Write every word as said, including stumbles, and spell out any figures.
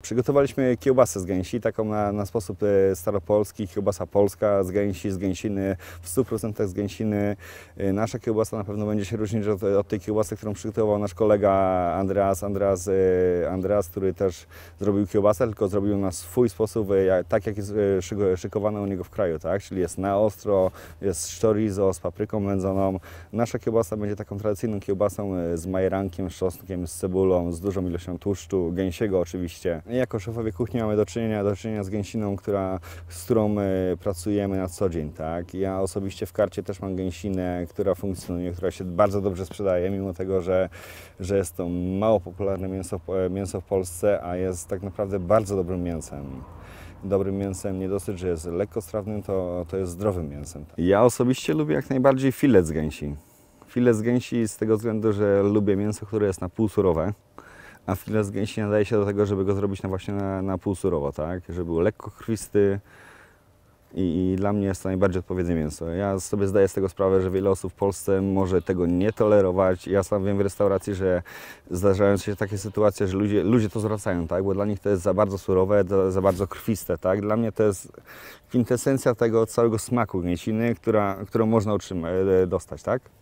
Przygotowaliśmy kiełbasę z gęsi, taką na, na sposób e, staropolski, kiełbasa polska z gęsi, z gęsiny, w stu procentach z gęsiny. E, Nasza kiełbasa na pewno będzie się różnić od, od tej kiełbasy, którą przygotował nasz kolega Andreas, Andreas, e, Andreas, który też zrobił kiełbasę, tylko zrobił na swój sposób, e, jak- tak jak jest e, szygo- szykowana u niego w kraju, tak? Czyli jest na ostro, jest chorizo z papryką wędzoną. Nasza kiełbasa będzie taką tradycyjną kiełbasą e, z majerankiem, z czosnkiem, z cebulą, z dużą ilością tłuszczu, gęsiego oczywiście. I jako szefowie kuchni mamy do czynienia, do czynienia z gęsiną, która, z którą e, pracujemy na co dzień, tak? Ja osobiście w karcie też mam gęsinę, która funkcjonuje, która się bardzo dobrze sprzedaje, mimo tego, że, że jest to mało popularne mięso, w- mięso w Polsce, a jest tak naprawdę bardzo dobrym mięsem. Dobrym mięsem nie dosyć, że jest lekkostrawnym, to, to jest zdrowym mięsem. Ja osobiście lubię jak najbardziej filet z gęsi. Filet z gęsi z tego względu, że lubię mięso, które jest na pół surowe, a filet z gęsi nadaje się do tego, żeby go zrobić na właśnie na, na pół surowo, tak? Żeby był lekko krwisty i, i dla mnie jest to najbardziej odpowiednie mięso. Ja sobie zdaję z tego sprawę, że wiele osób w Polsce może tego nie tolerować. Ja sam wiem w restauracji, że zdarzają się takie sytuacje, że ludzie, ludzie to zwracają, tak? Bo dla nich to jest za bardzo surowe, za, za bardzo krwiste, tak? Dla mnie to jest kwintesencja tego całego smaku gęsiny, która, którą można utrzymać, dostać, tak?